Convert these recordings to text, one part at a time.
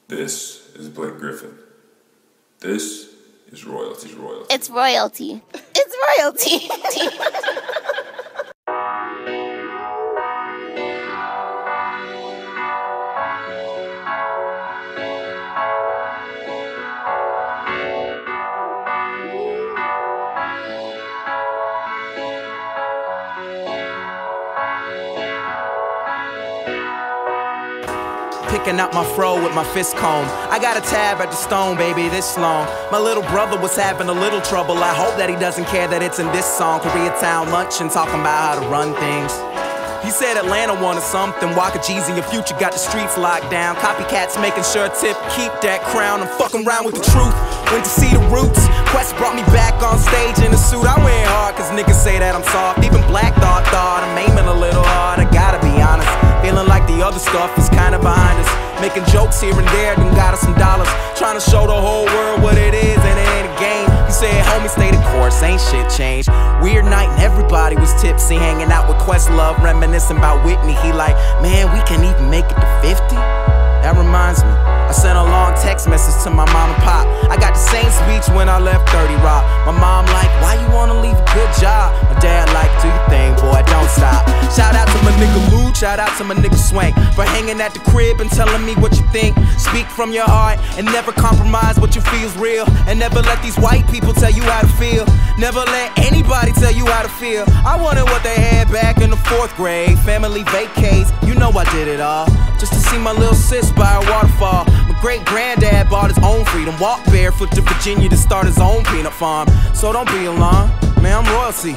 This is Blake Griffin. This is royalty. It's royalty. It's royalty. Picking out my fro with my fist comb. I got a tab at the stone, baby, this long. My little brother was having a little trouble. I hope that he doesn't care that it's in this song. Koreatown luncheon, talking about how to run things. He said Atlanta wanted something. Waka G's in your future got the streets locked down. Copycats making sure Tip keep that crown. I'm fucking around with the truth. Went to see the roots. Quest brought me back on stage in a suit. I went hard cause niggas say that I'm soft. Even Black thought I'm aiming a little hard. I gotta be honest. Feeling like the other stuff is kinda behind us. Making jokes here and there, then got us some dollars. Trying to show the whole world what it is, and it ain't a game. He said, homie, stay the course, ain't shit changed. Weird night and everybody was tipsy, hanging out with Questlove, reminiscing about Whitney. He like, man, we can't even make it to 50? That reminds me, I sent a long text message to my mom and pop. I got the same speech when I left 30 Rock. My mom like, why you wanna leave a good job? My dad like, do your thing, boy, don't stop. Shout out to my nigga Luke, shout out to my nigga Swank for hanging at the crib and telling me what you think. Speak from your heart and never compromise what you feel's real. And never let these white people tell you how to feel. Never let anybody tell you how to feel. I wanted what they had back in the 4th grade. Family vacates, you know I did it all. Just to see my little sis by a waterfall. My great-granddad bought his own freedom. Walked barefoot to Virginia to start his own peanut farm. So don't be alarmed, man, I'm royalty.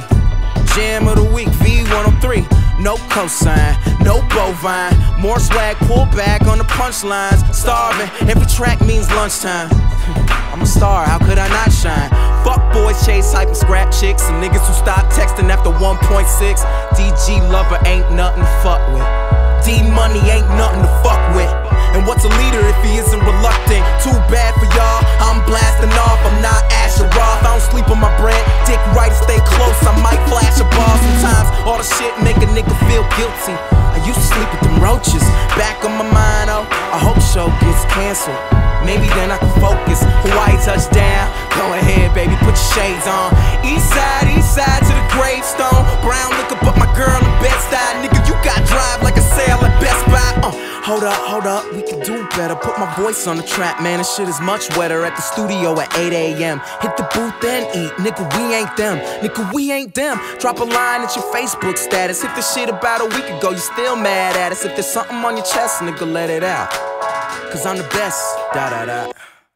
Jam of the week, V103. No cosign, no bovine. More swag, pull back on the punchlines. Starving, every track means lunchtime. I'm a star, how could I not shine? Fuck boys, chase hype and scrap chicks. And niggas who stop texting after 1.6. DG lover ain't nothing to fuck with. D-money ain't nothing to fuck with. And what's a leader if he isn't reluctant? Too bad for y'all, I'm blasting off. I'm not Asher Roth, I don't sleep on my bread. Dick right, stay close, I might flash a ball. Sometimes all the shit make a nigga feel guilty. I used to sleep with them roaches. Back on my mind, oh, I hope the show gets canceled. Maybe then I can focus. Hawaii touchdown, go ahead baby, put your shades on. East side to the gravestone. Brown liquor, but my girl in Bed-Stuy. Nigga, you got drive like a sale at Best Buy. Hold up, we can do better. Put my voice on the track, man, this shit is much wetter. At the studio at 8 a.m. Hit the booth and eat, nigga, we ain't them. Nigga, we ain't them. Drop a line at your Facebook status. Hit the shit about a week ago, you still mad at us. If there's something on your chest, nigga, let it out. Cause I'm the best, da-da-da.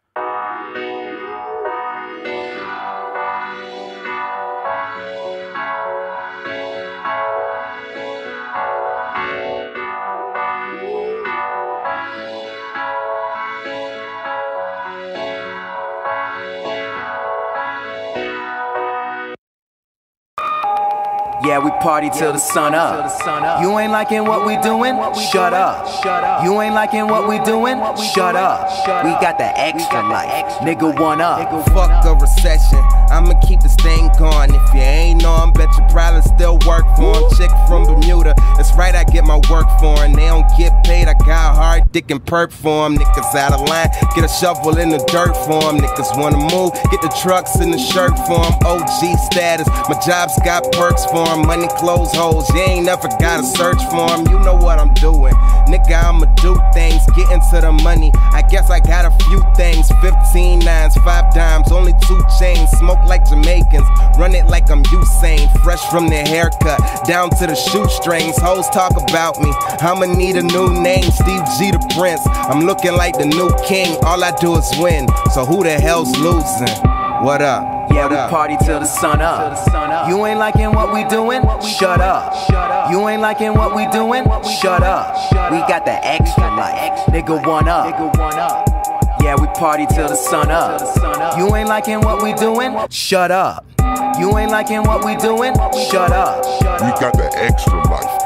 Yeah, we party till the sun up. You ain't liking what we doing? Shut up. You ain't liking what we doing? Shut up. We got the extra life. Nigga, one up. Fuck a recession. I'ma keep this thing going. If you ain't know, I bet you probably still work for him. Chick from Bermuda. That's right, I get my work for him. They don't get paid. I got hard dick and perk for him. Niggas out of line. Get a shovel in the dirt for him. Niggas wanna move. Get the trucks in the shirt for him. OG status. My job's got perks for him. Money, clothes, hoes, you ain't never gotta search for them. You know what I'm doing, nigga, I'ma do things. Get into the money, I guess I got a few things. 15 nines, 5 dimes, only 2 chains. Smoke like Jamaicans, run it like I'm Usain. Fresh from the haircut, down to the shoestrings. Hoes talk about me, I'ma need a new name. Steve G the Prince, I'm looking like the new king. All I do is win, so who the hell's losing? What up? Yeah, we party till the sun up. You ain't liking what we doing? Shut up. You ain't liking what we doing? Shut up. We got the extra life. Nigga, one up. Yeah, we party till the sun up. You ain't liking what we doing? Shut up. You ain't liking what we doing? Shut up. We got the extra life.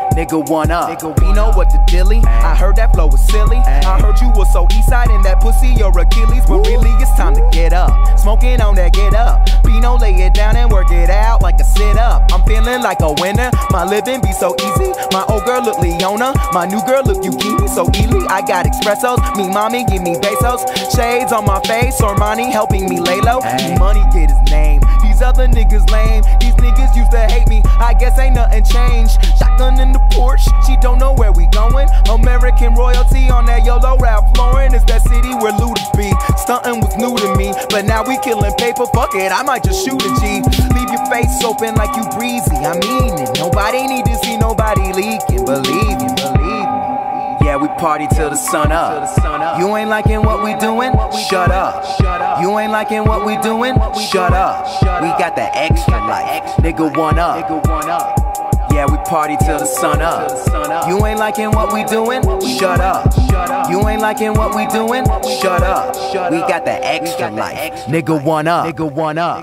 nigga one up. We know what the dilly. I heard that flow was silly. I heard you was so Eastside and that pussy your Achilles, but really it's time to get up. Smoking on that get up. Pino lay it down and work it out like a sit up. I'm feeling like a winner. My living be so easy. My old girl look Leona. My new girl look Yukini. So Ely, I got espressos. Me mommy give me pesos. Shades on my face. Armani helping me lay low. Money get his name. These other niggas lame. These niggas used to hate me. I guess ain't nothing changed. Shotgun in the porch. She don't know where we going. American royalty on that YOLO Ralph Lauren. It's that city where Luda be. Stuntin' was new to me, but now we killing paper. Fuck it, I might just shoot a G. Leave your face open like you breezy. I mean it. Nobody need to see nobody leaking. Believe me, believe me. Yeah, we party till the sun up. You ain't liking what we doing? Shut up. You ain't liking what we doing? Shut up. We got that extra life. Nigga one up. Yeah, we party till the sun up. You ain't liking what we doing? Shut up. You ain't liking what we doing? Shut up. We got that extra life. Nigga one up. Nigga one up.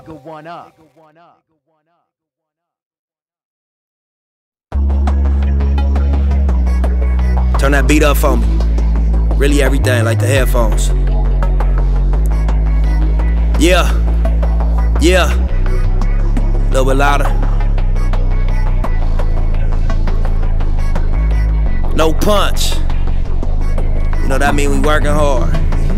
Turn that beat up for me. Really everything, like the headphones. Yeah. Yeah. A little bit louder. No punch. You know that mean we working hard.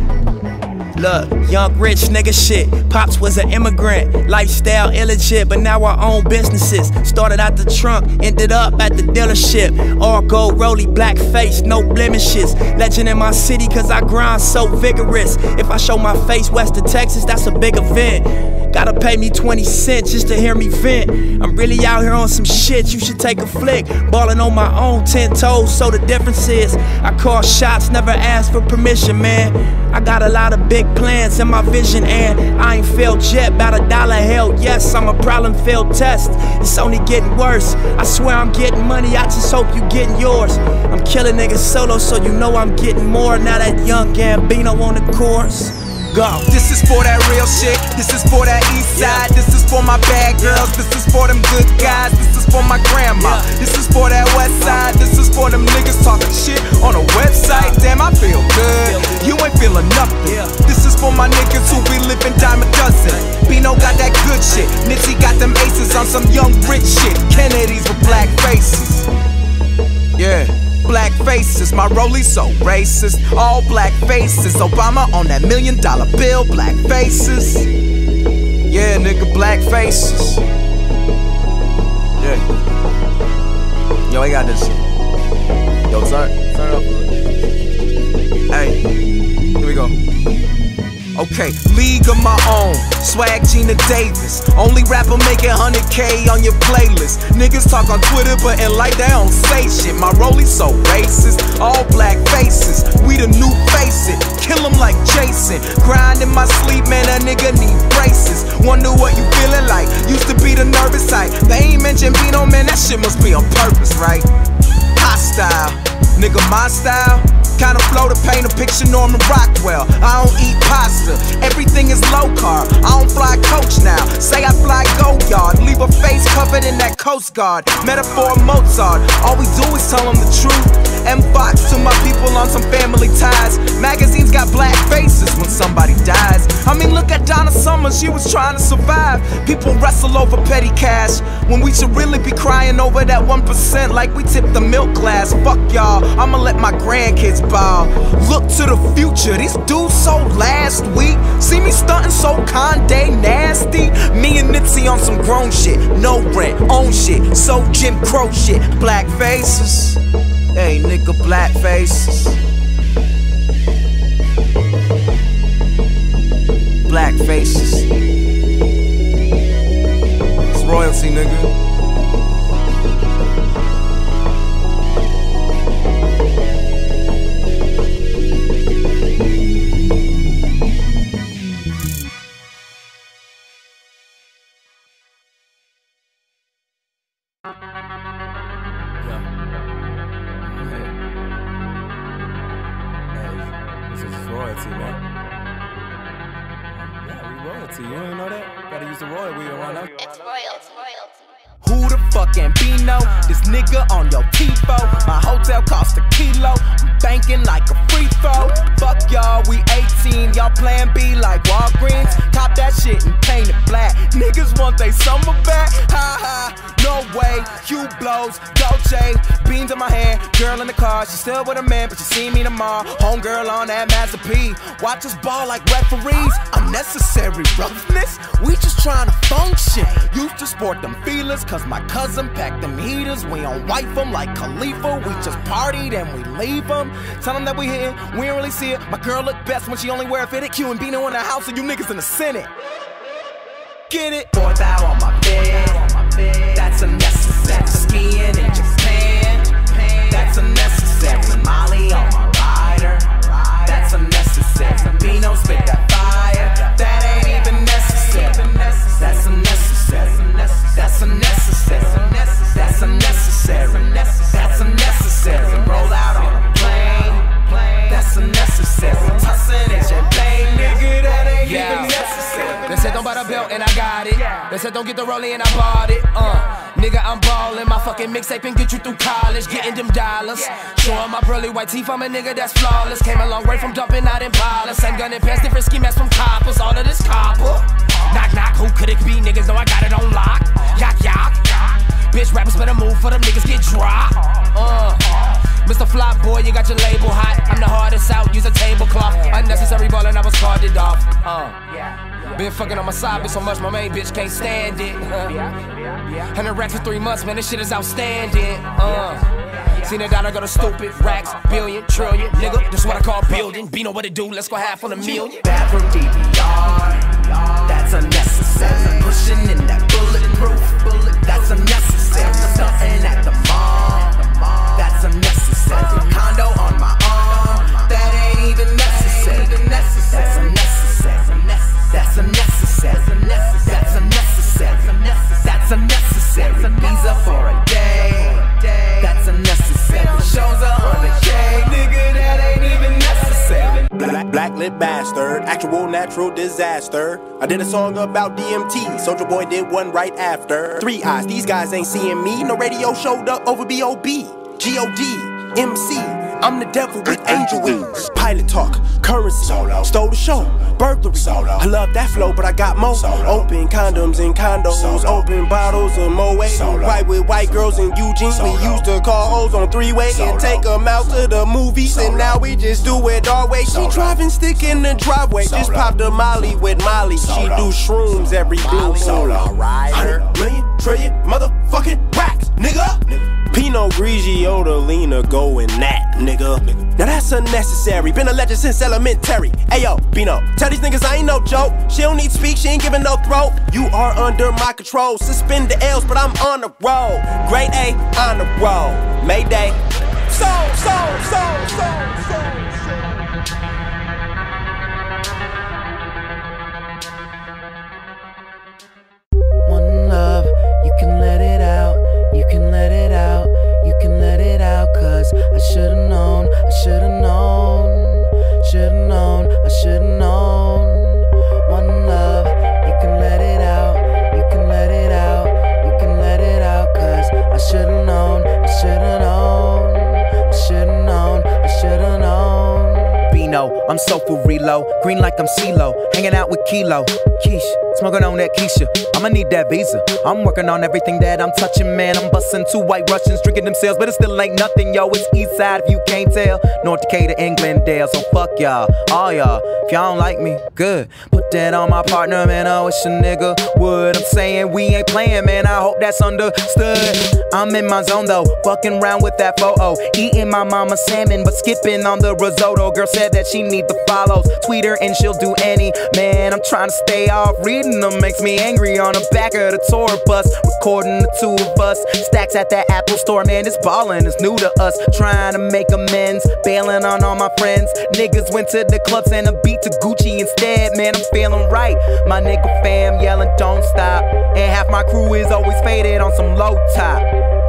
Look, young rich nigga shit. Pops was an immigrant, lifestyle illegit, but now I own businesses. Started out the trunk, ended up at the dealership. All gold rolly, black face, no blemishes. Legend in my city cause I grind so vigorous. If I show my face west of Texas, that's a big event. Gotta pay me 20 cents just to hear me vent. I'm really out here on some shit, you should take a flick. Ballin' on my own 10 toes, so the difference is I call shots, never ask for permission, man. I got a lot of big plans in my vision and I ain't failed yet, about $1 hell yes, I'm a problem failed test. It's only getting worse, I swear I'm getting money, I just hope you getting yours. I'm killing niggas solo so you know I'm getting more. Now that young Gambino on the course. Go. This is for that real shit. This is for that east side. This is for my bad girls. This is for them good guys. This is for my grandma. This is for that west side. This is for them niggas talking shit on a website. Damn, I feel good. You ain't feeling nothing. This is for my niggas who be living dime a dozen. Bino got that good shit. Nipsey got them aces on some young rich shit. Kennedy's with black faces. Yeah. Black faces, my rollie so racist. All black faces, Obama on that $1 million bill. Black faces, yeah, nigga, black faces. Yeah. Yo, I got this shit. Yo, turn it up a little. Hey, here we go. Okay, league of my own, swag Gina Davis. Only rapper making 100K on your playlist. Niggas talk on Twitter, but in life they don't say shit. My rollie so racist, all black faces. We the new face it, kill him like Jason. Grind in my sleep, man, a nigga need braces. Wonder what you feeling like, used to be the nervous type. They ain't mention Bino, man, that shit must be on purpose, right? Hostile, nigga, my style. Kind of flow to paint a picture Norman Rockwell. I don't eat pasta, everything is low carb. I don't fly coach now, say I fly Go-Yard. Leave a face covered in that Coast Guard. Metaphor Mozart, all we do is tell them the truth. M-Fox to my people on some family ties. Magazines got black faces when somebody dies. I mean, look at Donna Summer, she was trying to survive. People wrestle over petty cash when we should really be crying over that 1% like we tipped the milk glass. Fuck y'all, I'ma let my grandkids ball. Look to the future, these dudes so last week. See me stunting so Conde nasty. Me and Nipsey on some grown shit. No rent, own shit, so Jim Crow shit. Black faces, hey nigga, black faces. Black faces. It's royalty, nigga. This is royalty, man. Yeah, we royalty. You ain't know that? Gotta use the royal wheel around us. It's royalty. Who the fuck Gambino. This nigga on your tifo. My hotel cost a kilo. I'm banking like a free throw. Fuck y'all, we 18. Y'all plan B like Walgreens. Cop that shit and paint it black. Niggas want they summer back. Ha ha, no way. Hugh blows, Dolce, beans in my hand. Girl in the car, she still with a man, but she see me tomorrow. Homegirl on that Master P. Watch us ball like referees. Unnecessary roughness. We just trying to function. Used to sport them feelers, cause my cousin packed them heaters. We don't wife them like Khalifa. We just partied and we leave them. Tell them that we hitting, we don't really see it. My girl look best when she only wear a fitted. Q and Bino in the house and you niggas in the Senate. Get it? Boy, thou on my bed. That's unnecessary. Skiing in Japan. That's unnecessary. Molly on my rider. That's unnecessary. Bino spit that fire. That ain't even necessary. That's unnecessary. That's unnecessary. That's unnecessary. That's unnecessary. Roll out on a plane. That's unnecessary. Tussin' at your plane, nigga. That ain't even necessary. They said don't buy the belt and I got it. They said don't get the rollie and I bought it. Nigga, I'm ballin'. My fucking mixtape and get you through college. Getting them dollars. Showing my pearly white teeth. I'm a nigga that's flawless. Came a long way from dumping out in Paula. Same gun and pants, different ski masks from coppers. All of this copper. Knock, knock, who could it be? Niggas know I got it on lock. Yak, yak. Bitch, rappers better move for them niggas get dropped. Mr. Flop Boy, you got your label hot. I'm the hardest out, use a tablecloth. Unnecessary ballin', I was carded off. Been fucking on my side bitch so much, my main bitch can't stand it. 100 racks for 3 months, man, this shit is outstanding. Seen a dollar go to stupid, racks, billion, trillion. Nigga, this what I call building. Bino what it do, let's go half on a million. Bathroom DVR, that's unnecessary. Pushing in that bulletproof, that's unnecessary. Something at the mall, that's unnecessary. Condo on my arm, that ain't even necessary. That's unnecessary. That's unnecessary. That's unnecessary. That's unnecessary. Visa for a day. That's unnecessary. Shows 100K, nigga, that ain't even necessary. Black lit bastard, actual natural disaster. I did a song about DMT, Soulja Boy did one right after. 3 eyes, these guys ain't seeing me. No radio showed up over B.O.B. G.O.D. MC, I'm the devil with angel wings. Pilot talk, currency, stole the show, burglary. I love that flow, but I got more. Open condoms in condos, open bottles of Moe. Right with white girls in Eugene. We used to call hoes on 3-way and take them out to the movies. And now we just do it our way. She driving stick in the driveway. Just popped a Molly with Molly. She do shrooms every blue moon. 100 million trillion motherfucking racks, nigga. Pinot Grigio to Lena going that, nigga. Now that's unnecessary, been a legend since elementary. Ayo, Bino, tell these niggas I ain't no joke. She don't need speak, she ain't giving no throat. You are under my control, suspend the L's, but I'm on the road. Grade A, on the road. Mayday. So. One love, you can let it out. You can let it out, you can let it out. Cause I should've known, I should've known. Should've known, I should've known. One love, you can let it out. You can let it out, you can let it out. Cause I should've known, I should've known. I should've known, I should've known. Bino, I'm so for reload. Green like I'm CeeLo, hanging out with Kilo. Quiche, smoking on that Keisha. I'ma need that visa. I'm working on everything that I'm touching, man. I'm busting 2 white Russians, drinking themselves, but it still ain't nothing, yo. It's east side if you can't tell. North Decatur, Englandale, so fuck y'all, all y'all. If y'all don't like me, good. Put that on my partner, man. I wish a nigga would. I'm saying we ain't playing, man. I hope that's understood. I'm in my zone though, fucking around with that photo. Eating my mama salmon, but skipping on the risotto. Girl said that she need the follows. Tweet her and she'll do any. Man, I'm trying to stay off. Reading them makes me angry on the back of the tour bus. Recording the 2 of us. Stacks at that Apple store, man. This ballin' is new to us. Trying to make amends, bailing on all my friends. Niggas went to the clubs and a beat to Gucci instead. Man, I'm feeling right. My nigga fam yelling don't stop. And half my crew is always faded on some low top.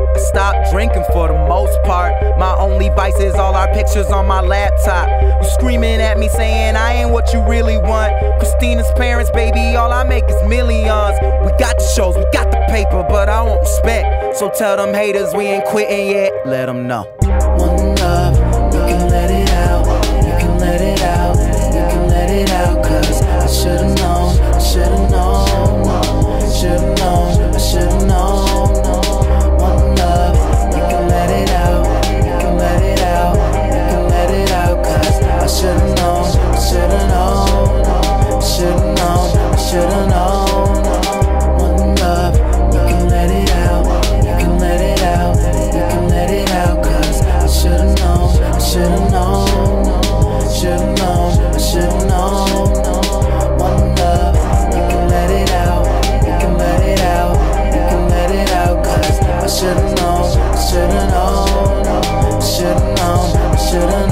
I stopped drinking for the most part. My only vice is all our pictures on my laptop. You screaming at me saying I ain't what you really want. Christina's parents, baby, all I make is millions. We got the shows, we got the paper, but I want respect. So tell them haters we ain't quitting yet. Let them know. One love, you can let it out. You can let it out. You can let it out. Cause I should've known. I should've known. Should've known. I should've known. One love, you can let it out. You can let it out. You can let it out. Cause I should've known. I should've known. I should've known. I should've known. One love, you can let it out. You can let it out. You can let it out. Cause I should've known. I should've known. Should've known. I should've known. One love, you can let it out. You can let it out. You can let it out. Cause I should've known. I should've known. Should've known. I should've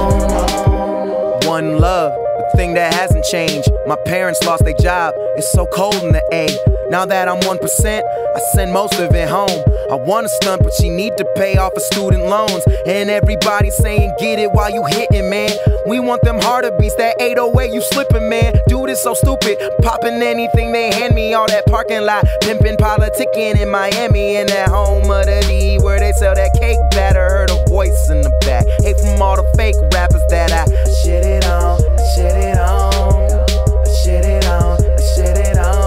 known. One love, the thing that hasn't changed. My parents lost their job. It's so cold in the A. Now that I'm 1%, I send most of it home. I wanna stunt, but you need to pay off her student loans. And everybody's saying get it while you hitting, man. We want them harder beats, that 808 you slipping, man. Dude is so stupid, popping anything they hand me. All that parking lot, pimping, politicking in Miami. In that home of the D where they sell that cake batter. Heard a voice in the back, hate from all the fake rappers that I shit it on, shit it on, shit it on, shit it on.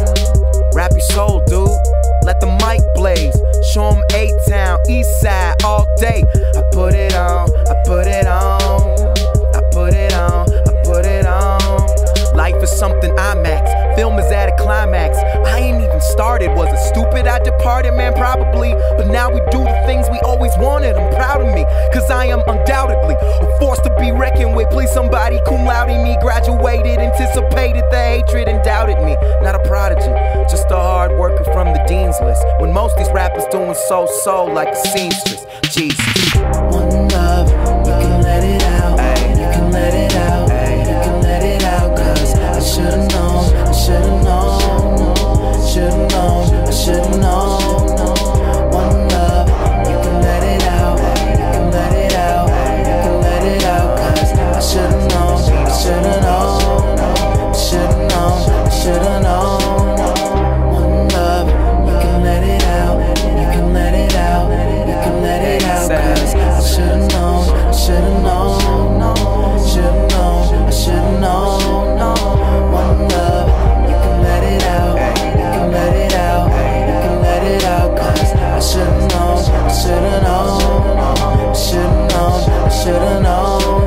Rap your soul, dude. Let the mic blaze. Show 'em A-Town, East Side, all day. I put it on, I put it on, I put it on, I put it on. Life is something IMAX, film is at a climax. I ain't even started, was it stupid I departed, man? Probably, but now we do the things we always wanted. I'm proud of me, cause I am undoubtedly a force to be reckoned with. Please somebody cum laude me, graduated, anticipated the hatred and doubted me. Not a prodigy, just a hard worker from the dean's list. When most these rappers doing so like a seamstress. Jesus. One love, you can let it out. You can let it out. You can let it out. Cause I should've known. I should've known. Should've known. I should've known. One love, you can let it out. You can let it out. You can let it out. Cause I should've known. I should've known. I should've known. I should've known. One love, you can let it out. You can let it out. You can let it out. Cause I should've known. I should've known. Should've known. I should've known. One love, you can let it out. You can let it out. You can let it out. Cause I should've known. I should've known. Should've known. I should've known.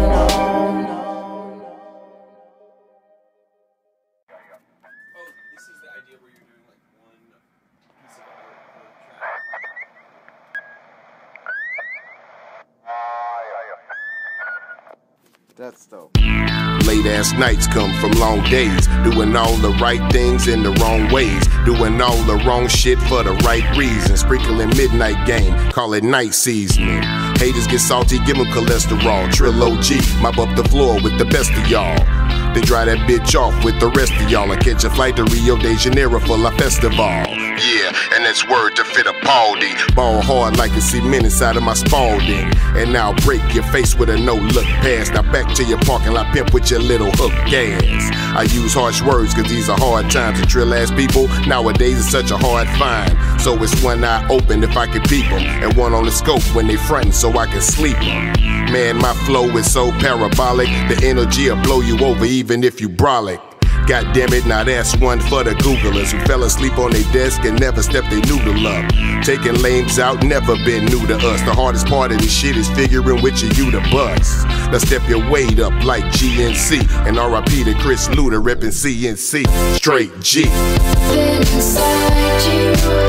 That's dope. Late ass nights come from long days, doing all the right things in the wrong ways, doing all the wrong shit for the right reasons, sprinkling midnight game, call it night seasoning. Haters get salty, give them cholesterol. Trill OG, mop up the floor with the best of y'all. Then dry that bitch off with the rest of y'all and catch a flight to Rio de Janeiro for La Festival. Yeah, and that's word to fit a Baldy. Ball hard like a cement inside of my Spalding. And now break your face with a no-look pass. Now back to your parking lot pimp with your little hook gas. I use harsh words cause these are hard times. And trill ass people nowadays is such a hard find. So it's one eye open if I can peep them, and one on the scope when they frontin' so I can sleep them. Man, my flow is so parabolic, the energy'll blow you over even if you brolic. God damn it, now that's one for the Googlers who fell asleep on their desk and never stepped their noodle up. Taking lames out, never been new to us. The hardest part of this shit is figuring which of you the bust. Now step your weight up like GNC, and RIP to Chris Luda reppin' CNC. Straight G. Inside you,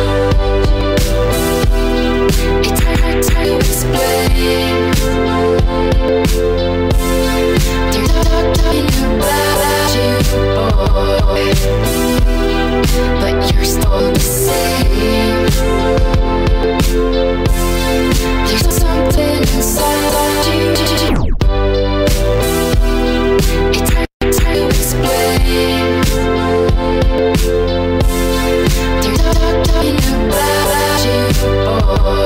it's hard to explain. There's talking about you, boy, but you're still the same. There's something inside you, it's hard to explain. There's talking about you, boy,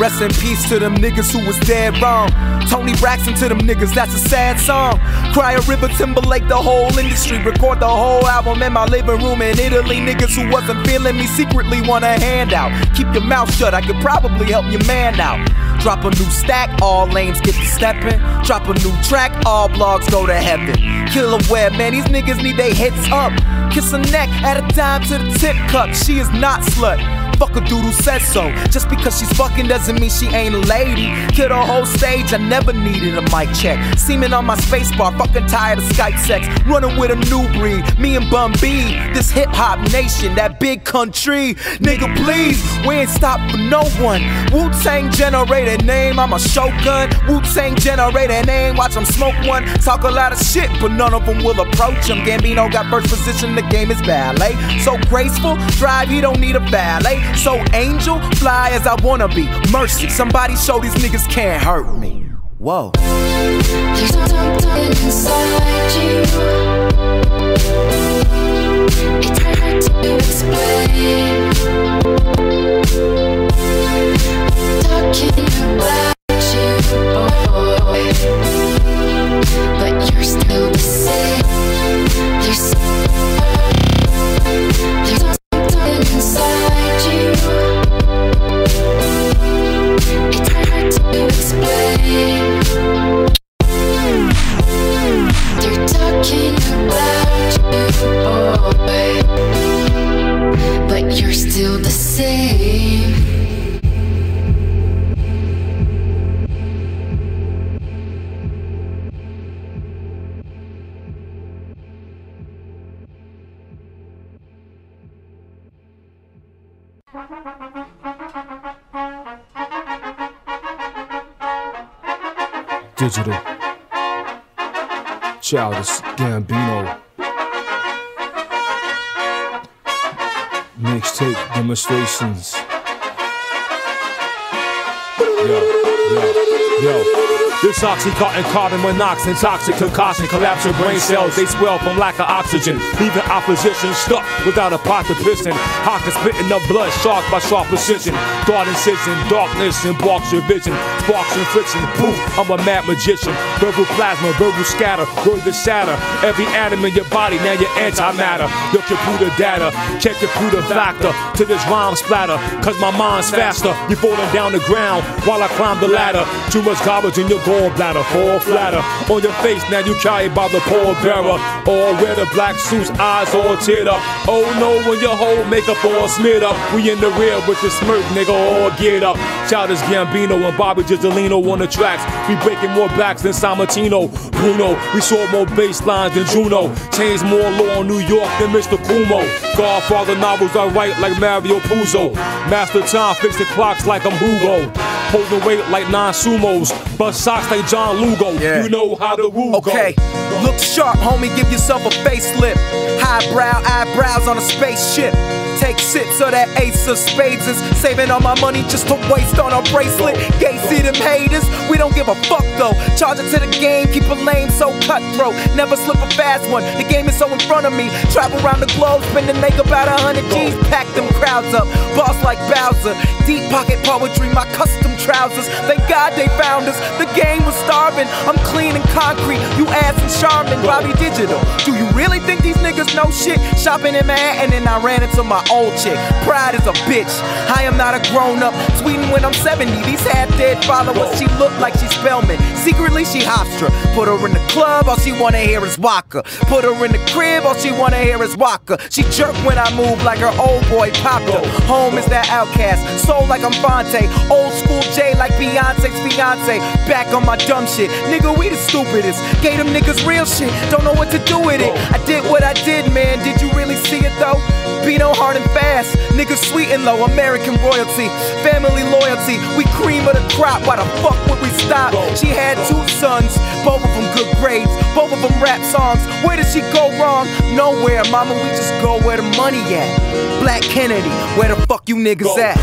Rest in peace to them niggas who was dead wrong. Tony Braxton to them niggas, that's a sad song. Cry a river, Timberlake, the whole industry. Record the whole album in my living room in Italy. Niggas who wasn't feeling me secretly want a handout. Keep your mouth shut, I could probably help your man out. Drop a new stack, all lanes get to steppin'. Drop a new track, all blogs go to heaven. Killer Web, man, these niggas need they hits up. Kiss her neck, add a dime to the tip cup. She is not slut. Fuck a dude who says so. Just because she's fucking doesn't mean she ain't a lady. Kill the whole stage, I never needed a mic check. Semen on my spacebar, fucking tired of Skype sex. Running with a new breed, me and Bun B. This hip-hop nation, that big country. Nigga, please, we ain't stop for no one. Wu-Tang generator name, I'm a Shogun. Wu-Tang generator name, watch them smoke one. Talk a lot of shit, but none of them will approach him. Gambino got first position, the game is ballet. So graceful, drive, he don't need a valet. So angel, fly as I wanna be. Mercy, somebody show these niggas can't hurt me. Whoa. There's something inside you. It's hard to explain. Talking about you, boy, but you're still the same. There's something inside you. It's hard to explain. They're talking about you, boy, but you're still the same. Digital, Childish Gambino, mixtape demonstrations. Yo. This oxycontin, carbon monoxide, toxic concoction, collapse your brain cells. They swell from lack of oxygen, leaving opposition stuck without a pot to piston. Hawk is spitting up blood, sharp by sharp precision. Thought incision, darkness embarks your vision. Sparks and friction, poof, I'm a mad magician. Verbal plasma, verbal scatter, word to shatter. Every atom in your body, now you're antimatter. Your computer data, check computer factor to this rhyme splatter. Cause my mind's faster, you're falling down the ground while I climb the ladder. Too much garbage in your gallbladder, fall flatter. On your face, now you carried by the pallbearer. All wear the black suits, eyes all teared up. Oh no, when your whole makeup all smeared up. We in the rear with the smirk, nigga, all geared up. Childish Gambino and Bobby Gisolino on the tracks. We breaking more backs than Sammartino. Bruno, we saw more bass lines than Juno. Changed more law in New York than Mr. Kumo. Godfather novels I write like Mario Puzo. Master time, fixing clocks like I'm Hugo. Holding weight like 9 sumos. Bust socks like John Lugo. Yeah. You know how the rule goes. Okay, look sharp, homie, give yourself a facelift. Highbrow eyebrows on a spaceship. Take sips of that ace of spades is saving all my money just to waste on a bracelet. Gay see them haters, we don't give a fuck though. Charge it to the game, keep a lame so cutthroat. Never slip a fast one, the game is so in front of me. Travel around the globe, spending make about 100 G's. Pack them crowds up, boss like Bowser. Deep pocket poetry, my custom trousers. Thank God they found us, the game was starving. I'm clean and concrete, you ass and Charmin. Bobby Digital, do you really think these niggas know shit? Shopping in Manhattan and I ran into my old chick. Pride is a bitch, I am not a grown up. Tweeting when I'm 70, these half-dead followers. She look like she's Spellman, secretly she Hofstra. Put her in the club, all she wanna hear is Waka. Put her in the crib, all she wanna hear is Waka. She jerk when I move like her old boy popped her. Home is that outcast, soul like I'm Fonte. Old school J like Beyonce's fiance. Back on my dumb shit, nigga we the stupidest. Gave them niggas real shit, don't know what to do with it. I did what I did, man, did you really see it though? Bino hard and fast, niggas sweet and low. American royalty, family loyalty. We cream of the crop, why the fuck would we stop? She had 2 sons, both of them good grades, both of them rap songs. Where did she go wrong? Nowhere, mama, we just go where the money at. Black Kennedy, where the fuck you niggas at?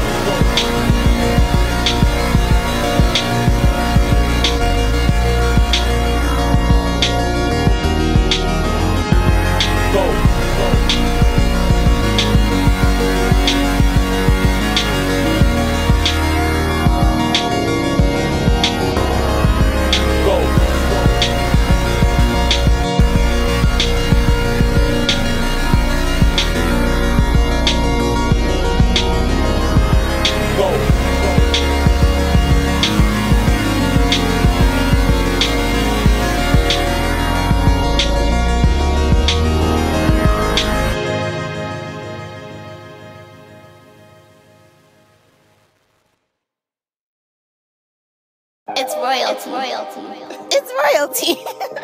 royalty. It's royalty.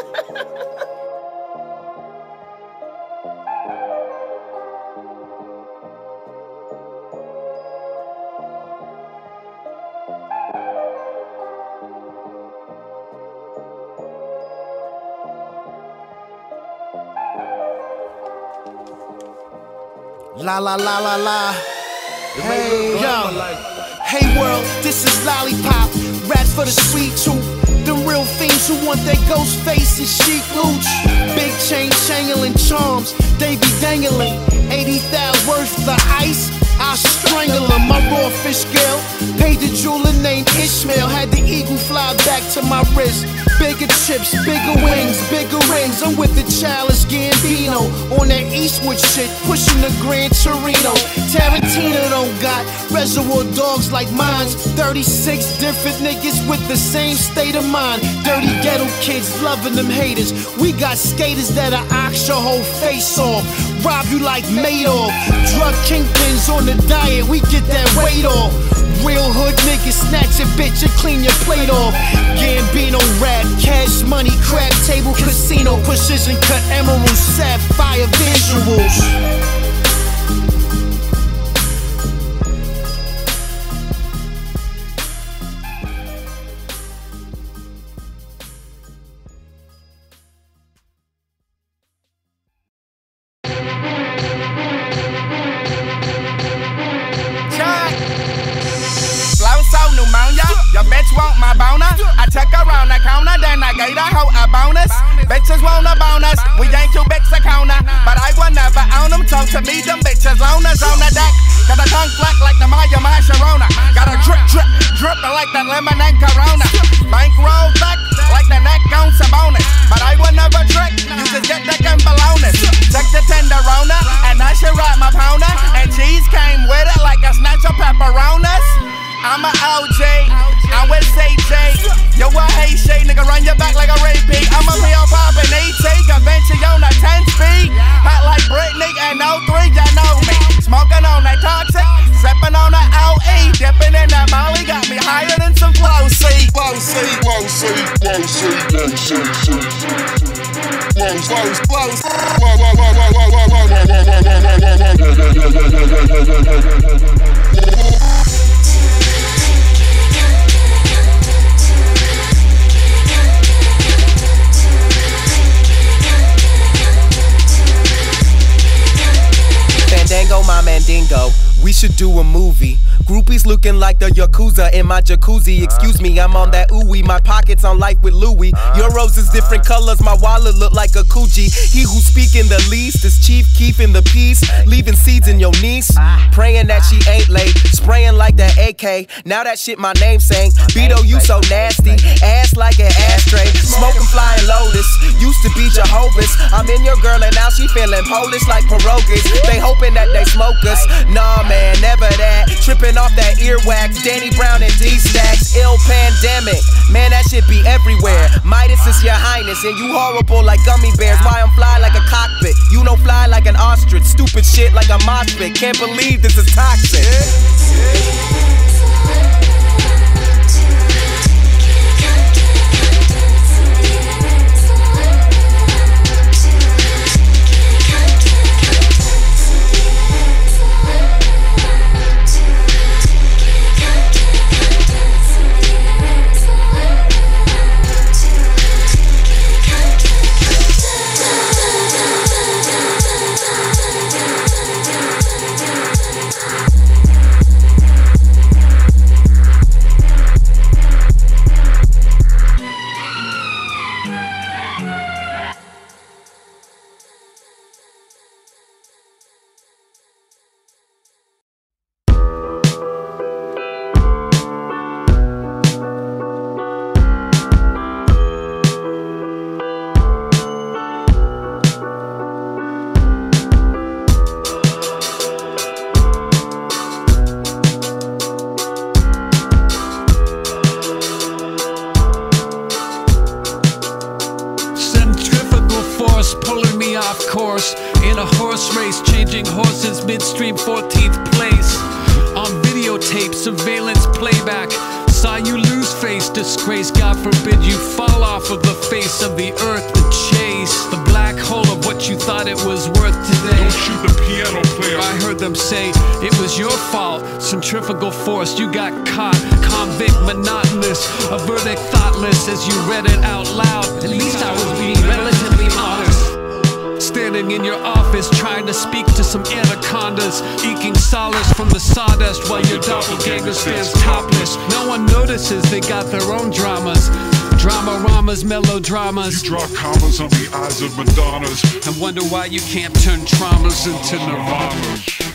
La la la la la. Hey yo. Hey world, this is Lollipop. Raps for the sweet tooth. The real fiends who want their ghost faces, chic looch. Big chain changling charms, they be dangling. 80,000 worth of ice, I'll strangle them. My raw fish girl paid the jeweler named Ishmael. Had the eagle fly back to my wrist. Bigger chips, bigger wings, bigger rings. I'm with the Childish Gambino on that Eastwood shit, pushing the Gran Torino. Tarantino don't got reservoir dogs like mine. 36 different niggas with the same state of mind. Dirty ghetto kids loving them haters. We got skaters that'll ox your whole face off, rob you like Madoff. Drug kingpins on the diet, we get that weight off. Real hood niggas snatch a bitch and clean your plate off. Gambino rap, cash money, crab table, casino, precision cut emeralds, sapphire visuals. Your bitch want my boner. I took her around the counter, then I gave her hoe a bonus. Bitches want a bonus, we ain't too big to counter. But I will never own them, talk to me, them bitches loners on the deck. Got a tongue black like the Maya My Sharona. Got a drip, drip, drippin' like the lemon and Corona. Bankroll thick like the neck on Sabonis. But I will never trick, you just get the gambalonis. Took the tenderona, and I should ride my pounder. And cheese came with it like a snatch of pepperonis. I'm a OG, I'm with CJ. Yo, what hey shade, nigga, run your back like a repeat. I'm a real poppin' ET, convention on a 10 speed. Hot like Britney and 03, y'all know me. Smoking on that toxic, sippin' on that OE. Dippin' in that Molly, got me higher than some flow C. Flow C, flow C, flow C, flow C, flow, Fandango, my mandingo, we should do a movie. Groupies looking like the Yakuza in my jacuzzi. Excuse me, I'm on that ooey. My pockets on life with Louis. Your rose is different colors, my wallet look like a Coogee. He who's speaking the least is Chief keeping the peace. Leaving seeds in your niece, praying that she ain't late. Spraying like that AK, now that shit my namesake. Beto, you so nasty, ass like an ashtray. Smoking flying Lotus, used to be Jehovah's. I'm in your girl and now she feeling Polish like pierogies. They hoping that they smoke us, nah man, never that. Tripping off that earwax, Danny Brown and D-Stacks. Ill pandemic, man that shit be everywhere. Midas is your highness and you horrible like gummy bears. Why I'm fly like a cockpit, you know fly like an ostrich. Stupid shit like a mosh pit, can't believe this is toxic. In a horse race, changing horses midstream, 14th place. On videotape, surveillance playback. Saw you lose face, disgrace. God forbid you fall off of the face of the earth to chase the black hole of what you thought it was worth today. Don't shoot the piano player. I heard them say it was your fault. Centrifugal force, you got caught. Convict, monotonous, a verdict thoughtless as you read it out loud. At least I was being relatively honest. Standing in your office trying to speak to some anacondas, eking solace from the sawdust while your doppelganger stands topless. No one notices they got their own dramas. Drama-ramas, melodramas. You draw commas on the eyes of Madonnas and wonder why you can't turn traumas into nirvanas.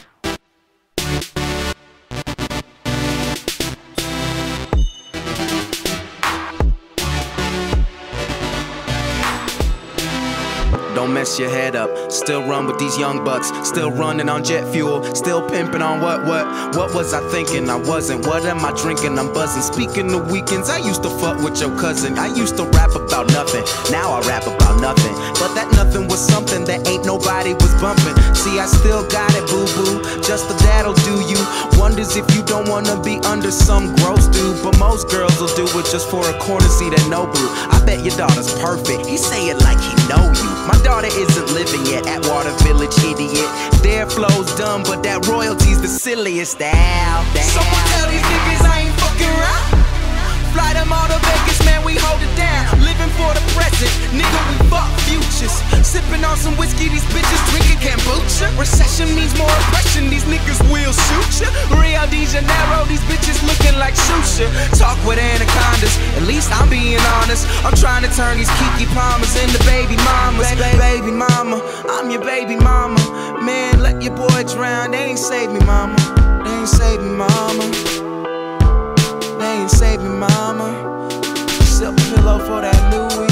Don't mess your head up, still run with these young bucks, still running on jet fuel, still pimping on what was I thinking? I wasn't, what am I drinking? I'm buzzing, speaking of weekends, I used to fuck with your cousin, I used to rap about nothing, now I rap about nothing, but that nothing was something that ain't nobody was bumping, see I still got it boo-boo, just the that'll do you, wonders if you don't wanna be under some gross dude, but most girls will do it just for a corner seat at Nobu, I bet your daughter's perfect, he say it like he know you, my daughter isn't living yet at Water Village, idiot. Their flow's dumb, but that royalty's the silliest. Someone tell these niggas I ain't fucking around. Fly them all to Vegas, man, we hold it down. Living for the present, nigga, we fuck futures. Sipping on some whiskey, these bitches drinking kombucha. Recession means more oppression, these niggas will shoot ya. Rio de Janeiro, these bitches looking like Shusha. Talk with anacondas, at least I'm being honest. I'm trying to turn these Kiki Palmers into baby mamas. Baby mama, I'm your baby mama. Man, let your boy drown, they ain't save me, mama. They ain't save me, mama. They ain't save me, mama. Silk pillow for that Louis.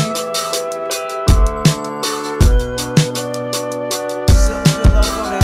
Silk pillow for that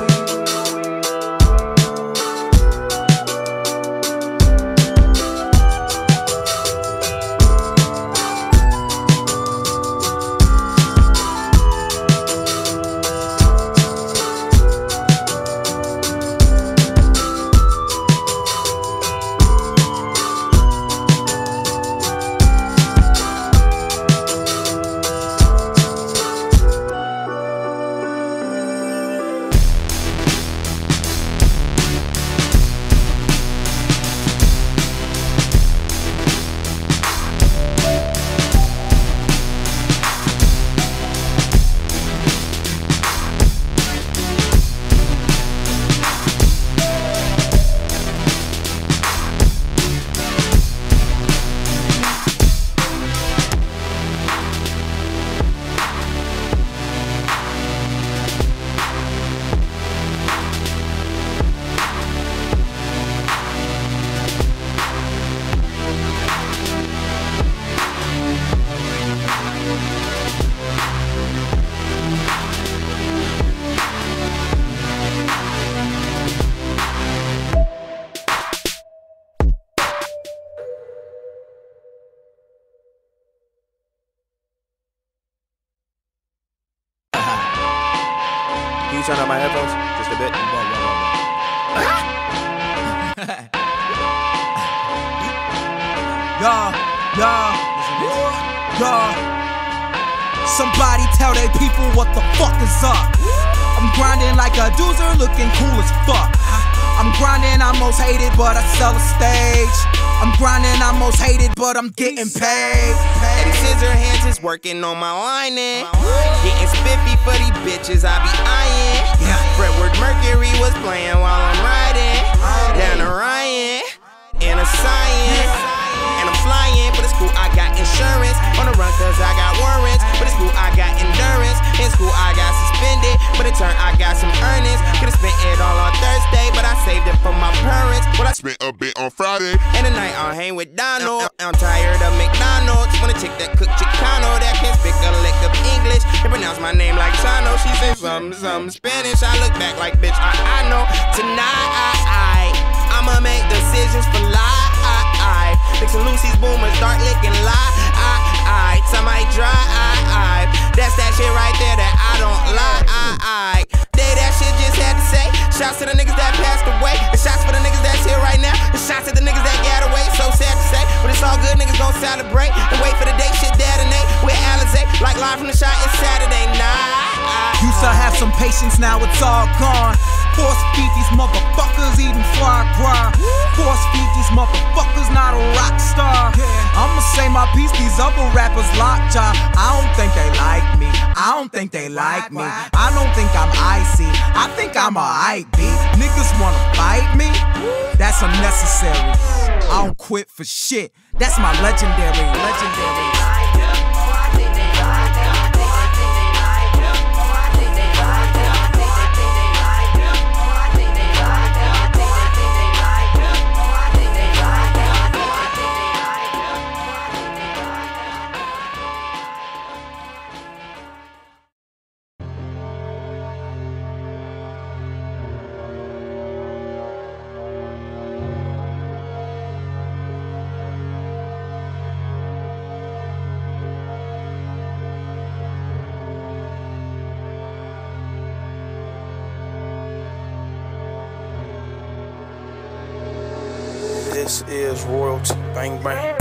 you turn on my headphones just a bit? Somebody tell they people what the fuck is up. I'm grinding like a doozer, looking cool as fuck. I'm grinding, I'm most hated, but I sell a stage. I'm grinding, I'm most hated, but I'm getting paid. Eddie Scissorhands is working on my lining. Getting spiffy for these bitches I be eyeing. Fredward Mercury was playing while I'm riding down to Ryan in a science. And I'm flying, but it's cool, I got insurance. On the run cause I got warrants, but it's cool, I got endurance. In school I got suspended, but in turn I got some earnings. Could've spent it all on Thursday, but I saved it for my parents. Well, I spent a bit on Friday, and tonight I'll hang with Donald. I'm tired of McDonald's, wanna chick that cook Chicano, that can speak a lick of English and pronounce my name like Chano. She say something Spanish, I look back like bitch, I know. Tonight I'ma make decisions for life. Fixing Lucy's boomers, start licking lie. Somebody dry. That's that shit right there that I don't lie. That shit just had to say. Shouts to the niggas that passed away. And shots for the niggas that's here right now. And shots to the niggas that got away. So sad to say, but it's all good, niggas celebrate and wait for the day shit detonate. With Alizé, like live from the shot, it's Saturday night. Used to have some patience, now it's all gone. Force feed these motherfuckers eating foie gras. Force feed these motherfuckers, not a rock star. I'ma say my piece, these other rappers lockjaw. I don't think they like me, I don't think they like me. I don't think I'm icy, I think I'm a hype beat. Niggas wanna fight me? That's unnecessary. I don't quit for shit, that's my legendary. This is royalty. Bang, bang.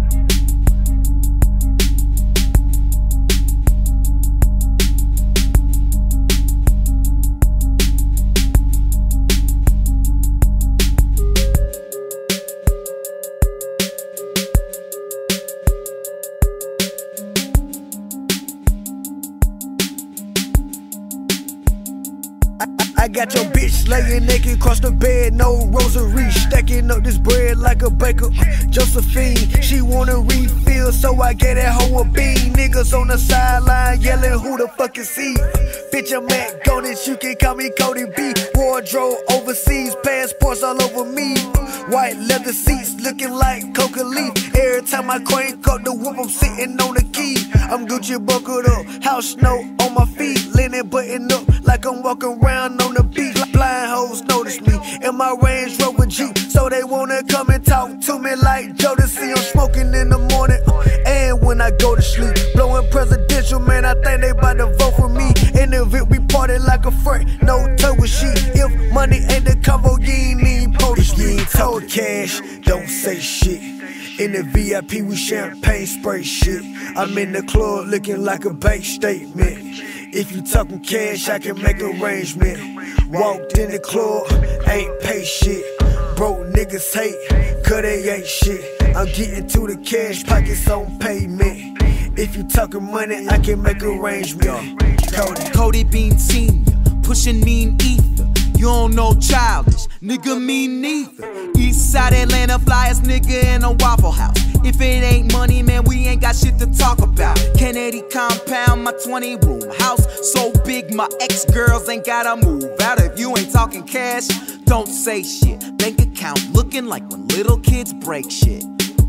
I got your bitch laying naked across the bed, no rosary. Stacking up this bread like a baker. Josephine, she wanna refill, so I get that hoe a bean. Niggas on the sideline yelling, who the fuck is he? Bitch, I'm at Golden, you can call me Cody B. Wardrobe overseas, passports all over me. White leather seats looking like coca leaf. Every time I crank up the whoop, I'm sitting on the key. I'm Gucci buckled up, house snow on my feet. Linen button up like I'm walking around on the beach. Blind hoes notice me in my Range Rover Jeep, so they wanna come and talk to me like Jodeci. I'm smoking in the morning and when I go to sleep. Blowing presidential, man, I think they bout to vote for me. In the VIP, we party like a friend, no turbo sheet. If money ain't the combo, you ain't need polish. If you ain't talking cash, don't say shit. In the VIP, we champagne spray shit. I'm in the club looking like a bank statement. If you talking cash, I can make arrangement. Walked in the club, ain't pay shit. Broke niggas hate, cause they ain't shit. I'm getting to the cash, pockets on payment. If you talking money, I can make arrangement. Cody Bean Senior, pushing mean ether. You don't know Childish, nigga me neither. Eastside Atlanta flyers, nigga in a Waffle House. If it ain't money, man, we ain't got shit to talk about. Kennedy compound, my 20-room house. So big, my ex-girls ain't gotta move out. If you ain't talking cash, don't say shit. Bank account looking like when little kids break shit.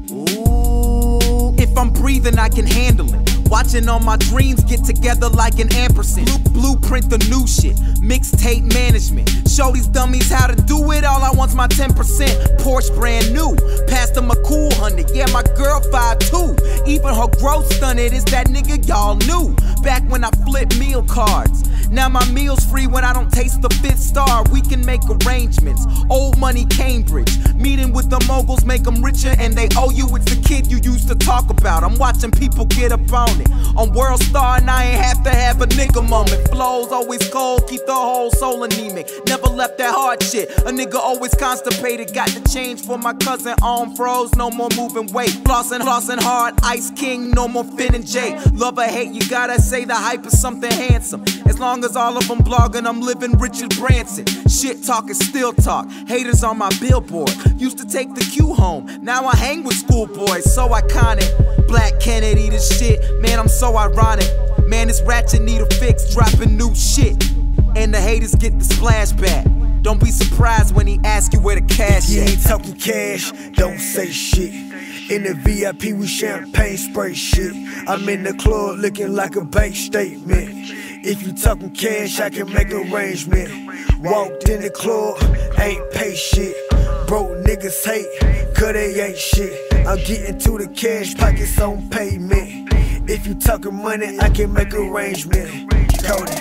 Ooh, if I'm breathing, I can handle it. Watching all my dreams get together like an ampersand. Blueprint the new shit, mixtape management. Show these dummies how to do it, all I want's my 10%. Porsche brand new, passed them a cool 100. Yeah, my girl 5'2". Even her growth stunted, is that nigga y'all knew. Back when I flipped meal cards. Now my meal's free when I don't taste the 5th star. We can make arrangements, old money Cambridge. Meeting with the moguls make them richer and they owe you. It's the kid you used to talk about. I'm watching people get up on it. On World Star and I ain't have to have a nigga moment. Flows always cold, keep the whole soul anemic. Never left that hard shit, a nigga always constipated. Got the change for my cousin on froze, no more moving weight. Flossing hard, Ice King, no more Finn and Jay. Love or hate, you gotta say the hype is something handsome. As long as all of them blogging, I'm living Richard Branson. Shit talk is still talk, haters on my billboard. Used to take the Q home, now I hang with schoolboys, so iconic. Black Kennedy the shit, man, I'm so ironic. Man, this ratchet need a fix, dropping new shit. And the haters get the splashback. Don't be surprised when he asks you where the cash You at. ain't talking cash, don't say shit. In the VIP, we champagne spray shit. I'm in the club looking like a bank statement. If you talking cash, I can make arrangement. Walked in the club, ain't pay shit. Broke niggas hate, cause they ain't shit. I'm getting to the cash, pockets on payment. If you talking money, I can make arrangement. Cody.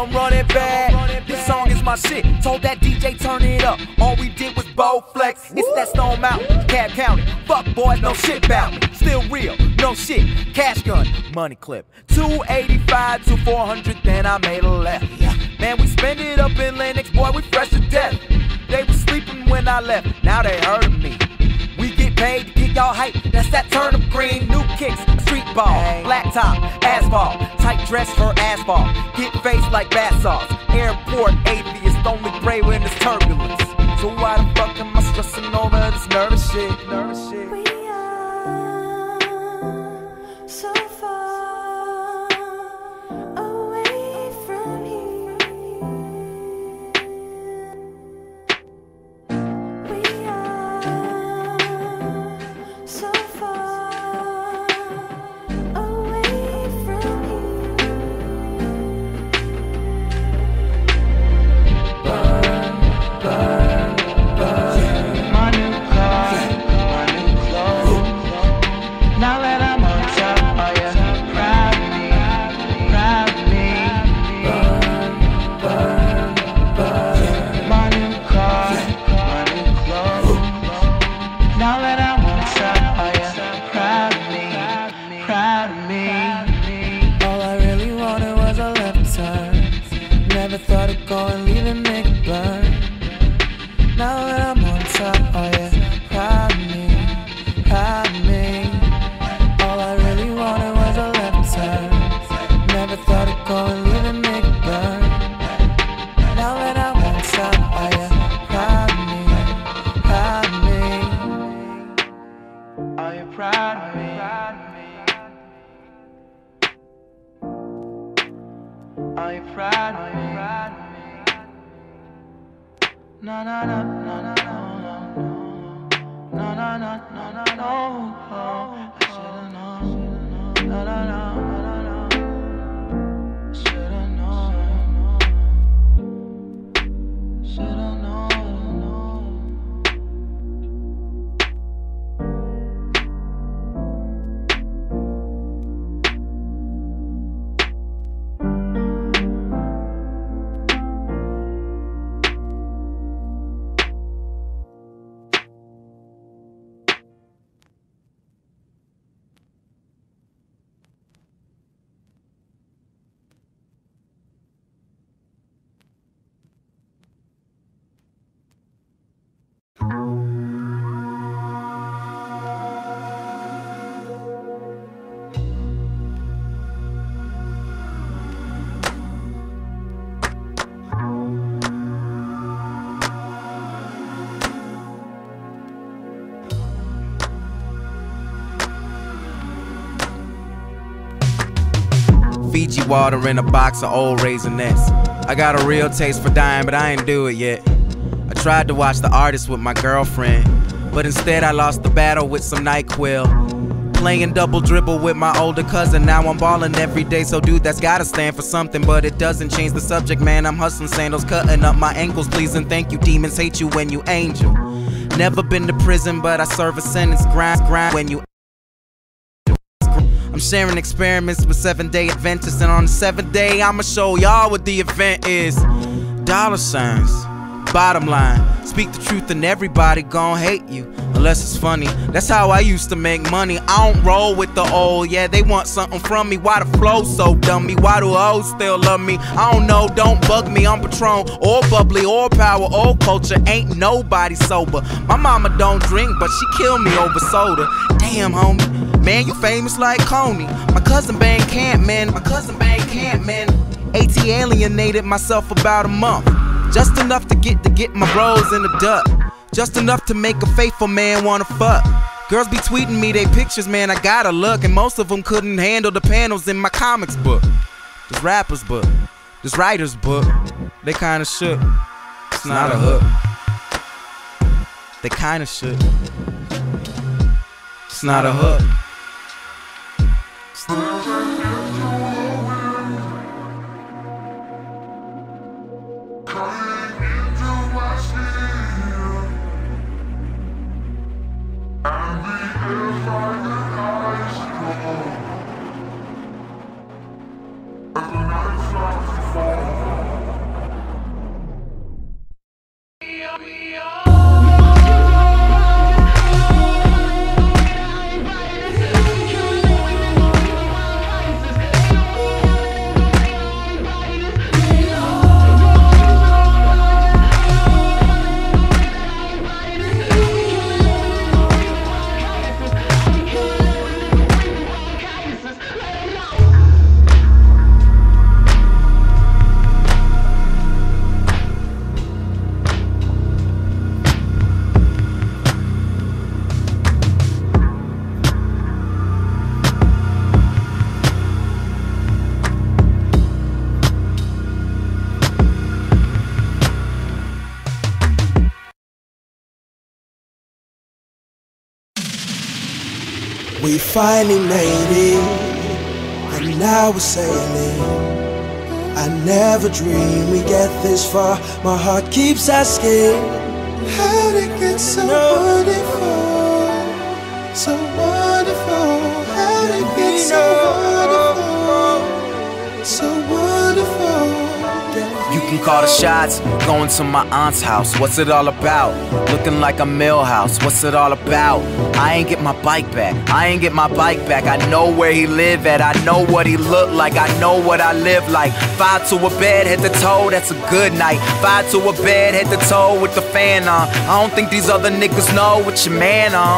I'm running back. This song is my shit. Told that DJ turn it up. All we did was bow flex. It's that Stone Mountain, Cab County. Fuck boys, no shit about me. Still real, no shit. Cash gun, money clip. 285 to 400, then I made a left. Man, we spend it up in Lennox, boy, we fresh to death. They was sleeping when I left, now they heard of me. We get paid to get y'all hype, that's that turnip green. New kicks, street ball, black top, asphalt. Tight dress for asphalt, get faced like bath sauce. Airport atheist, only pray when there's turbulence. So why the fuck am I stressing over this nervous shit? Nervous shit. We are so far away from you. We are so far away from you. Burn, burn, burn. My new car, my new clothes. Now that I'm on top, are you proud of me? Proud of me. Burn, burn, burn. My new car, my new clothes. Now that I'm on top, are you proud of me? Proud of me. All I really wanted was a left turn. Never thought of going, leaving nigga burn. Now that I'm on top, are you proud of me? Proud of me. All I really wanted was a left turn. Never thought of going, leaving nigga burn. Now that I'm on top, are you proud of me? Proud of me. Are you proud of me? Are you proud of me? No, no, no, no, no, no, no, no, no, no, no, no, no. I should've known. No, no, no, no, no, no. I should've known. Should've known. Fiji water in a box of old Raisinets. I got a real taste for dying, but I ain't do it yet. I tried to watch The Artist with my girlfriend, but instead I lost the battle with some NyQuil. Playing double dribble with my older cousin, now I'm ballin' every day. So dude, that's gotta stand for something, but it doesn't change the subject, man. I'm hustling sandals, cutting up my ankles, please and thank you. Demons hate you when you angel. Never been to prison, but I serve a sentence. Grind when you. I'm sharing experiments with 7-day Adventists, and on the 7th day, I'ma show y'all what the event is. Dollar signs, bottom line, speak the truth and everybody gon' hate you, unless it's funny. That's how I used to make money. I don't roll with the old, yeah, they want something from me. Why the flow so dummy? Why do hoes still love me? I don't know, don't bug me. I'm Patron, or bubbly, or power, or culture. Ain't nobody sober. My mama don't drink, but she killed me over soda. Damn, homie. Man, you famous like Coney. My cousin bang camp, man. My cousin bang camp, man. AT alienated myself about a month. Just enough to get my bros in the duck. Just enough to make a faithful man wanna fuck. Girls be tweeting me they pictures, man, I gotta look. And most of them couldn't handle the panels in my comics book. This rapper's book, this writer's book. They kinda shook. It's not a hook. They kinda shook. It's not a hook. And the night starts to fall. We finally made it, and now we're sailing. I never dreamed we'd get this far. My heart keeps asking, how'd it get so wonderful? So wonderful. How'd it get so wonderful? So wonderful. You can call the shots, going to my aunt's house. What's it all about? Looking like a millhouse. What's it all about? I ain't get my bike back. I ain't get my bike back. I know where he live at. I know what he look like. I know what I live like. 5 to a bed, head to toe, that's a good night. 5 to a bed, head to toe with the fan on. I don't think these other niggas know what your man on.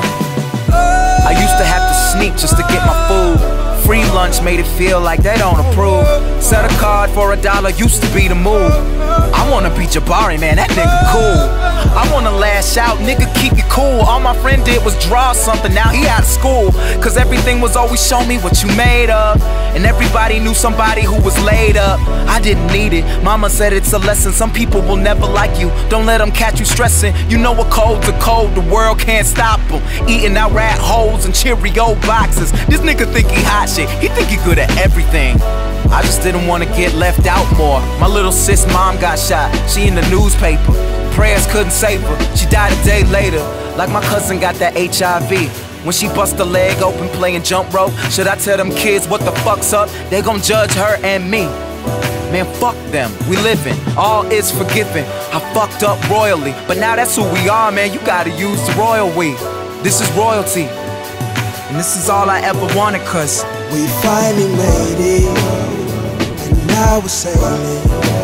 I used to have to sneak just to get my food. Free lunch made it feel like they don't approve. Set a card for $1 used to be the move. I wanna be Jabari, man, that nigga cool. I wanna lash out, nigga, keep you cool. All my friend did was draw something, now he out of school. Cause everything was always show me what you made of. And everybody knew somebody who was laid up. I didn't need it, mama said it's a lesson. Some people will never like you, don't let them catch you stressing. You know what cold's a cold, the world can't stop them. Eating out rat holes and Cheerio boxes. This nigga think he hot shit, he think he good at everything. I just didn't want to get left out more. My little sis mom got shot, she in the newspaper. Prayers couldn't save her, she died a day later. Like my cousin got that HIV. When she bust a leg open playing jump rope, should I tell them kids what the fuck's up? They gon' judge her and me. Man, fuck them, we living, all is forgiven. I fucked up royally, but now that's who we are, man. You gotta use the royal we. This is royalty, and this is all I ever wanted, cause we finally made it, and now we're sailing.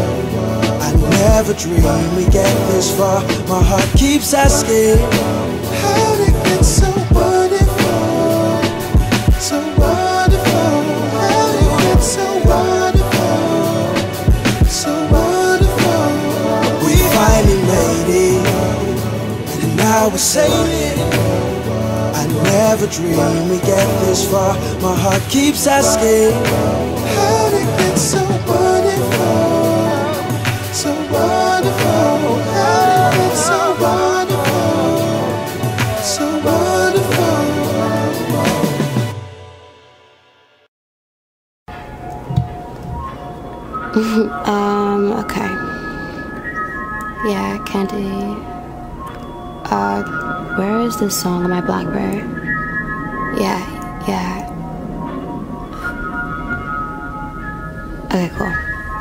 I never dreamed we'd get this far. My heart keeps asking, how'd it get so wonderful? So wonderful. How'd it get so wonderful? So wonderful. We finally made it, and now we're sailing. I never dreamed we'd get this far. My heart keeps asking, how'd it get so wonderful? So wonderful. How'd it get so wonderful? So wonderful. Okay. Yeah, Candy. Where is this song on my Blackberry? Yeah. Okay, cool.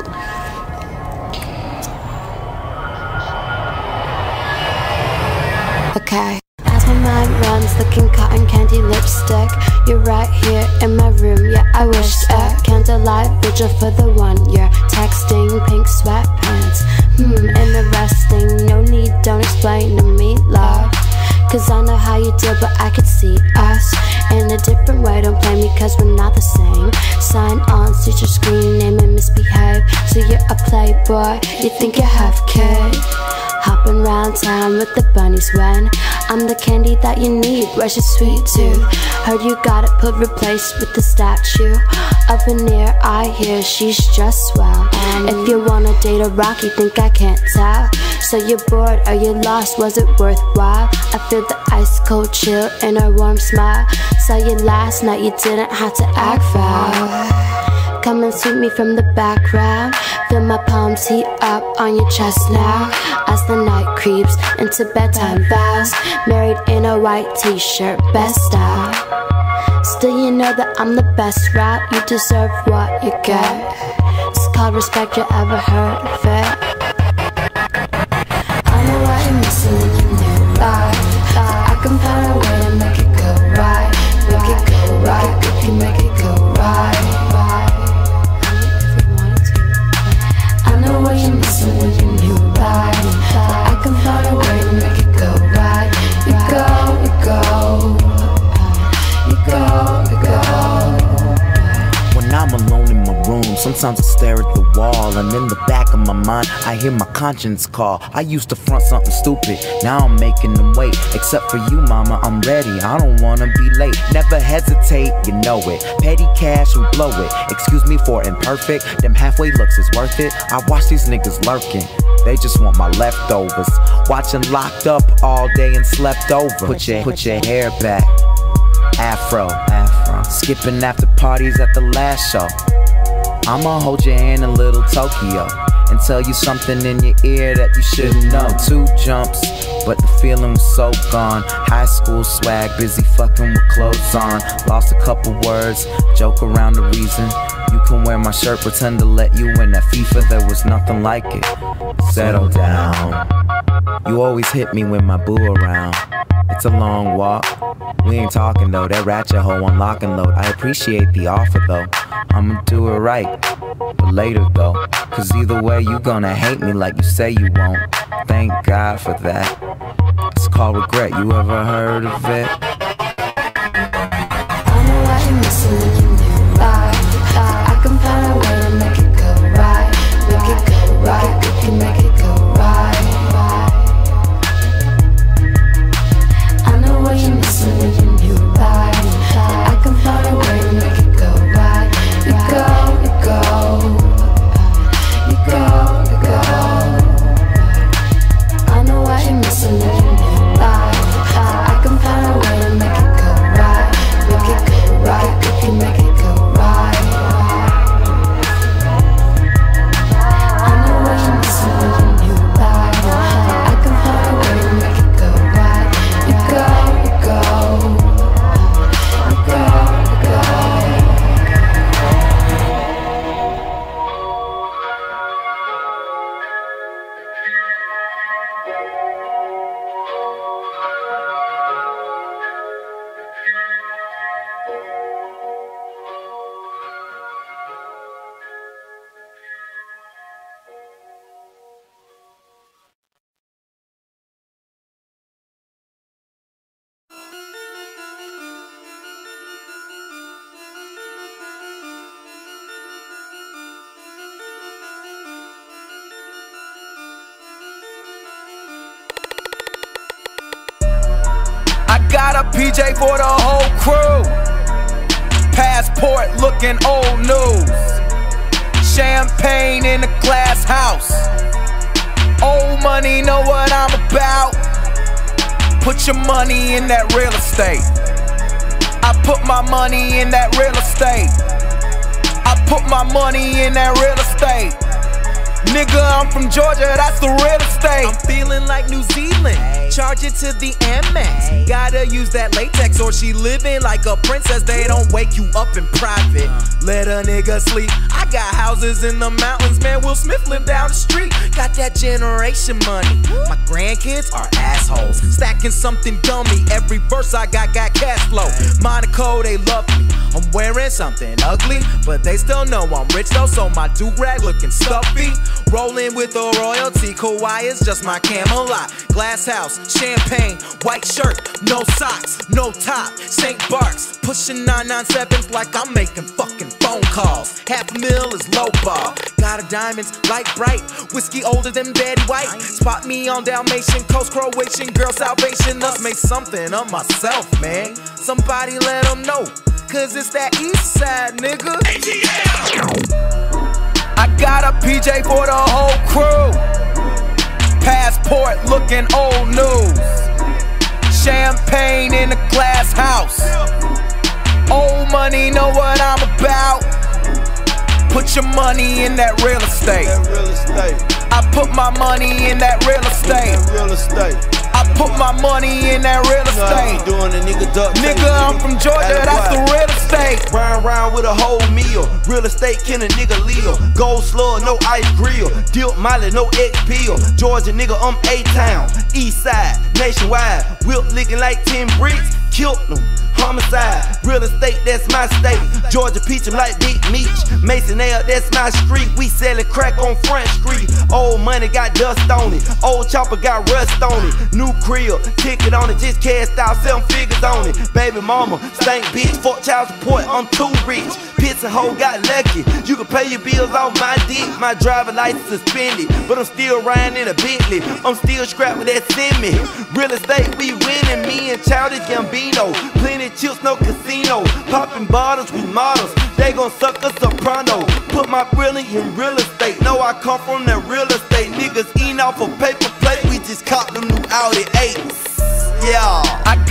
Okay. As my mind runs, looking cotton candy lipstick. You're right here in my room, yeah, I wish that. Candlelight vigil for the one you're texting. Pink sweatpants, interesting. No need, don't explain to me, love. Cause I know how you deal, but I could see us in a different way. Don't blame me cause we're not the same. Sign on, switch your screen name and misbehave. So you're a playboy, you think you have kid. Hopping round town with the bunnies when I'm the candy that you need. Where's your sweet tooth? Heard you got it put replaced with the statue of veneer. I hear she's just swell. If you wanna date a rock, you think I can't tell. So you're bored, are you lost? Was it worthwhile? I feel the ice cold chill in her warm smile. Saw you last night, you didn't have to act foul. Come and sweep me from the background. Feel my palms heat up on your chest now. As the night creeps into bedtime vows. Married in a white t-shirt, best style. Still you know that I'm the best route. You deserve what you get. It's called respect, you ever heard of it? I know what you're missing in your new life. I can find a way to make it go right. Make it go right, we can make it go right. I know what you're missing in your new life. I can find a way to make it go right. You go, you go. You go, you go. when I'm alone in my room, sometimes I stare at the wall, and in the back of my mind I hear my conscience call. I used to front something stupid, now I'm making them wait. Except for you, mama, I'm ready, I don't wanna be late. Never hesitate, you know it. Petty cash, we blow it. Excuse me for imperfect, them halfway looks is worth it. I watch these niggas lurking, they just want my leftovers. Watching Locked Up all day and slept over. Put your hair back, Afro. Skipping after parties at the last show. I'ma hold your hand in little Tokyo and tell you something in your ear that you shouldn't know. 2 jumps, but the feeling was so gone. High school swag, busy fucking with clothes on. Lost a couple words, joke around the reason. You can wear my shirt, pretend to let you in that FIFA. There was nothing like it. Settle down. You always hit me when my boo around. It's a long walk. We ain't talking though. That ratchet hoe on lock and load. I appreciate the offer though. I'ma do it right, but later though. Cause either way you gonna hate me like you say you won't. Thank God for that. It's called regret. You ever heard of it? I know why you're missing when you knew right. I can find a way to make it go right. Make it go right. We can make it go right. I know what you're missing when you knew right. I can find a way to make it go right. You go, you go. You go, you go. I know what you're missing when you knew right. I can find a way to make it go right. Make it go right. We can make it go right. I know what you're missing when you knew right. I can find a way to make it go right. You go, you go. You go, you go. Got a PJ for the whole crew. Passport looking old news. Champagne in a glass house. Old money know what I'm about. Put your money in that real estate. I put my money in that real estate. I put my money in that real estate. Nigga, I'm from Georgia, that's the real estate. I'm feeling like New Zealand. Charge it to the Amex. Gotta use that latex or she living like a princess. They don't wake you up in private. Let a nigga sleep. I got houses in the mountains, man. Will Smith live down the street. Got that generation money. My grandkids are assholes. Stacking something dummy. Every verse I got cash flow. Monaco, they love me. I'm wearing something ugly, but they still know I'm rich though. So my do-rag looking stuffy. Rolling with the royalty. Kauai is just my Camelot. Glass house, champagne, white shirt, no socks, no top. St. Barks, pushing 997s like I'm making fucking phone calls. $500,000 is low ball. Got a diamonds, light bright. Whiskey older than Betty White. Spot me on Dalmatian coast, Croatian girl salvation. Let's make something of myself, man. Somebody let them know. Cause it's that east side, nigga. I got a PJ for the whole crew. Passport looking old news. Champagne in a glass house. Old money know what I'm about. Put your money in that real estate. I put my money in that real estate. I put my money in that real estate. Nigga, I'm from Georgia, that's the real estate. Round with a whole meal. Real estate can a nigga Leo. Gold slug, no ice grill. Dilt Molly, no X peel. Georgia nigga, I'm A-Town. East side, nationwide. Whip licking like 10 bricks. Killed them. Homicide, real estate, that's my state. Georgia peach 'em like Big Meech. Mason L, that's my street. We sellin' crack on Front Street. Old money got dust on it. Old chopper got rust on it. New crib, ticket on it, just cashed out 7 figures on it. Baby mama, stank bitch, fuck child support, I'm too rich. Pits and hoe got lucky. You can pay your bills off my dick. My driver license suspended, but I'm still riding in a Bentley. I'm still strapped with that semi. Real estate, we winning. Me and Childish Gambino. Plenty chips, no casino. Popping bottles with models. They gon' suck us soprano. Put my brilliant in real estate. Know I come from that real estate. Niggas eating off a paper plate. We just caught them new Audi 8s. Yeah. I got a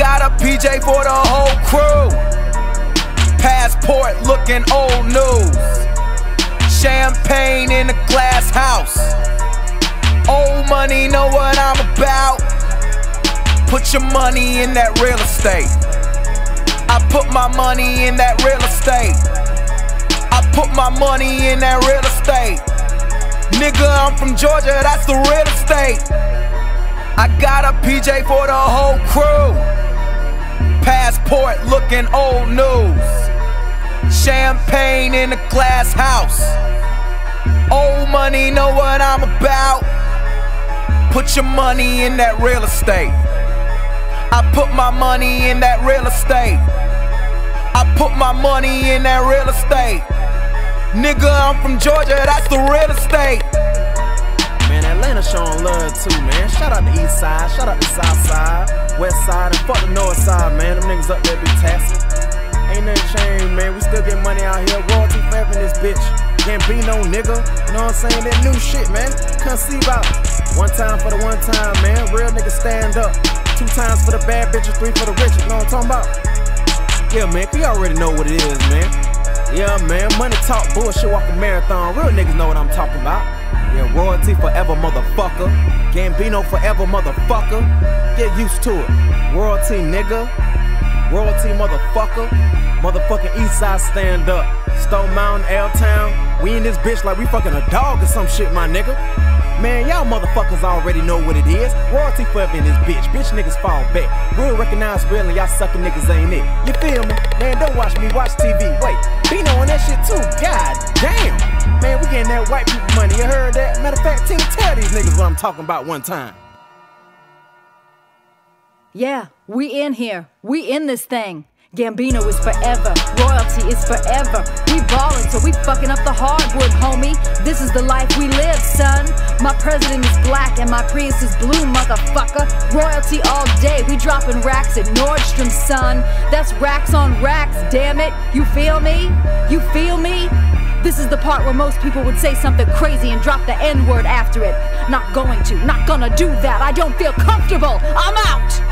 PJ for the whole crew. Passport looking old news. Champagne in a glass house. Old money know what I'm about. Put your money in that real estate. I put my money in that real estate. I put my money in that real estate. Nigga, I'm from Georgia, that's the real estate. I got a PJ for the whole crew. Passport looking old news. Champagne in a glass house. Old money know what I'm about. Put your money in that real estate. I put my money in that real estate. I put my money in that real estate. Nigga, I'm from Georgia, that's the real estate. Man, Atlanta showing love too, man. Shout out the east side, shout out the south side, west side, and fuck the north side, man. Them niggas up there be taxing. Ain't nothing changed, man. We still get money out here. Royalty forever in this bitch. Gambino, nigga. You know what I'm saying? That new shit, man. Couldn't see about one time for the one time, man. Real niggas stand up. 2 times for the bad bitches, 3 for the rich. You know what I'm talking about? Yeah, man. We already know what it is, man. Yeah, man. Money talk, bullshit, walk a marathon. Real niggas know what I'm talking about. Yeah, royalty forever, motherfucker. Gambino forever, motherfucker. Get used to it. Royalty, nigga. Royalty, motherfucker. Motherfucking Eastside stand up. Stone Mountain, L-Town. We in this bitch like we fucking a dog or some shit, my nigga. Man, y'all motherfuckers already know what it is. Royalty forever in this bitch. Bitch niggas fall back. Real recognize real and y'all sucking niggas ain't it. You feel me? Man, don't watch me, watch TV. Wait, Bino on that shit too. God damn. Man, we getting that white people money. You heard that? Matter of fact, tell these niggas what I'm talking about one time. Yeah, we in here. We in this thing. Gambino is forever. Royalty is forever. We ballin' so we fucking up the hardwood, homie. This is the life we live, son. My president is black and my Prius is blue, motherfucker. Royalty all day. We dropping racks at Nordstrom, son. That's racks on racks, damn it. You feel me? You feel me? This is the part where most people would say something crazy and drop the N-word after it. Not going to, not gonna do that. I don't feel comfortable. I'm out.